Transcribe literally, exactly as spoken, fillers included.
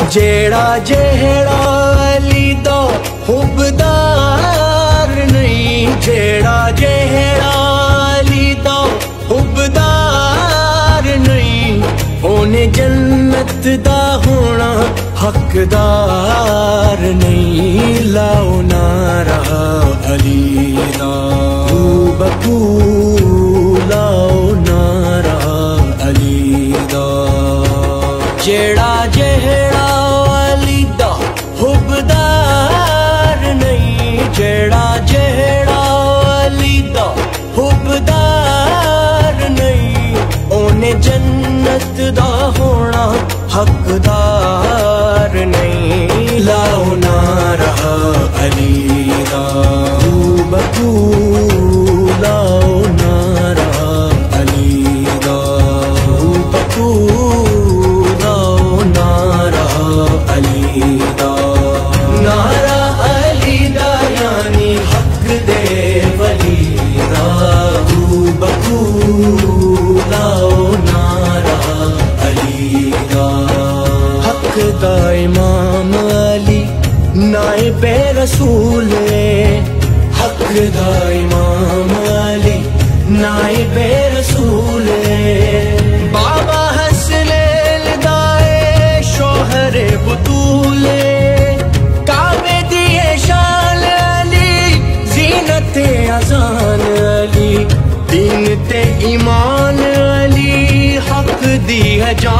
جیڑا جہڑا علی دا حبدار نہیں، جیڑا جہڑا علی دا حبدار نہیں، اونے جنت دا ہونا حقدار نہیں۔ لاؤ نعرہ علی دا بکو، لاؤ نعرہ علی دا۔ جیڑا جہڑا علی دا حبدار نہیں، جیڑا جہڑا علی دا حبدار نہیں، اونے جنت دا ہونا حقدار نہیں۔ لاؤ نعرہ علی دا بکو، لاؤ نعرہ علی دا بکو، لاؤ نعرہ علی دا۔ نعرہ علی دا یعنی حق دے ولی دا بکو، لاؤ نعرہ علی دا۔ حق دا امام علی نائب رسول ہے، حق دا امام علی نائب رسول ہے۔ بابا حسنیل دائے شوہر بطول ہے، کعبے دیے شان علی زینت اذان علی، دین تے ایمان علی حق دی ہے جان